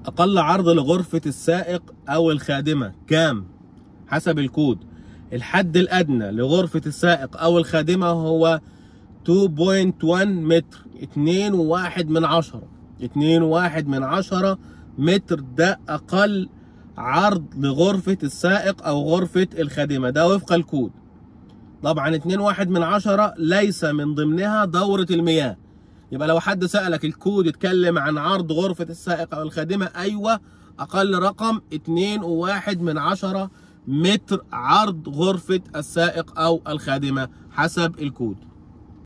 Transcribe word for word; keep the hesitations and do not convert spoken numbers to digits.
أقل عرض لغرفة السائق أو الخادمة كام؟ حسب الكود. الحد الأدنى لغرفة السائق أو الخادمة هو اتنين فاصلة واحد متر، اتنين وواحد من عشرة، اتنين وواحد من عشرة متر. ده أقل عرض لغرفة السائق أو غرفة الخادمة، ده وفق الكود. طبعا اتنين وواحد من عشرة ليس من ضمنها دورة المياه. يبقى لو حد سألك الكود اتكلم عن عرض غرفة السائق أو الخادمة، أيوة أقل رقم اتنين وواحد من عشرة متر عرض غرفة السائق أو الخادمة حسب الكود.